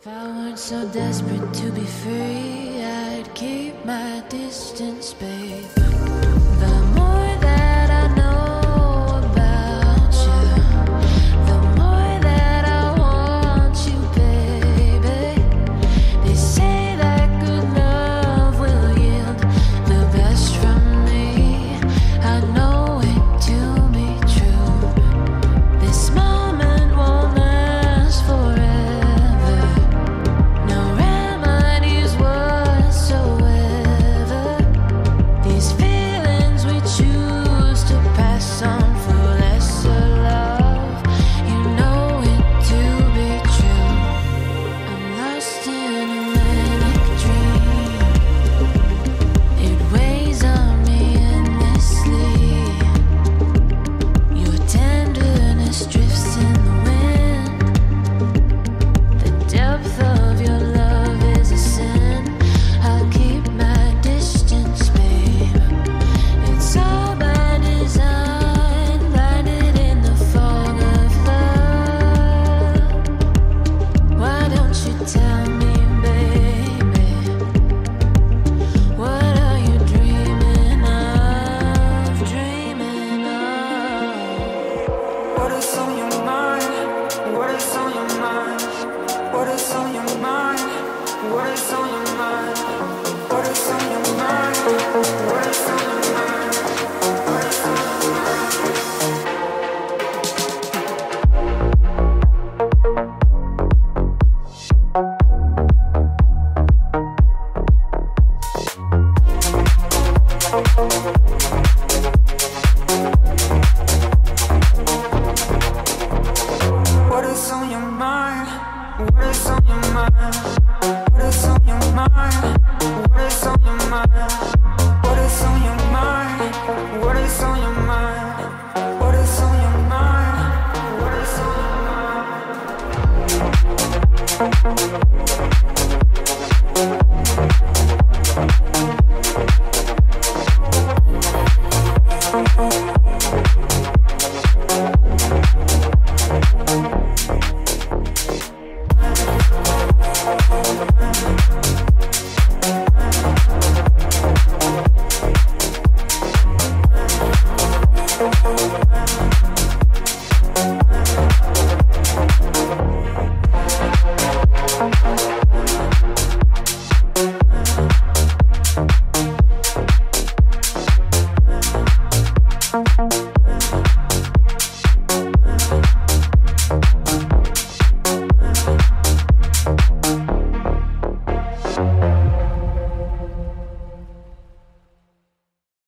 If I weren't so desperate to be free, I'd keep my distance, babe. The more that I know about you, the more that I want you, baby. They say that good love will yield the best from me. I know it to be true. This moment won't last forever.